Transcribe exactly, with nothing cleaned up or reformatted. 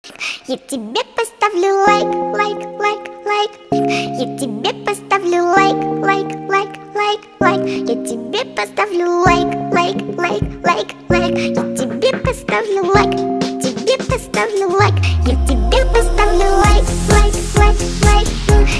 Я тебе поставлю лайк, лайк, лайк, лайк. Я тебе поставлю лайк, лайк, лайк, лайк, лайк. Я тебе поставлю лайк, лайк, лайк, лайк, лайк. Я тебе поставлю лайк, тебе поставлю лайк. Я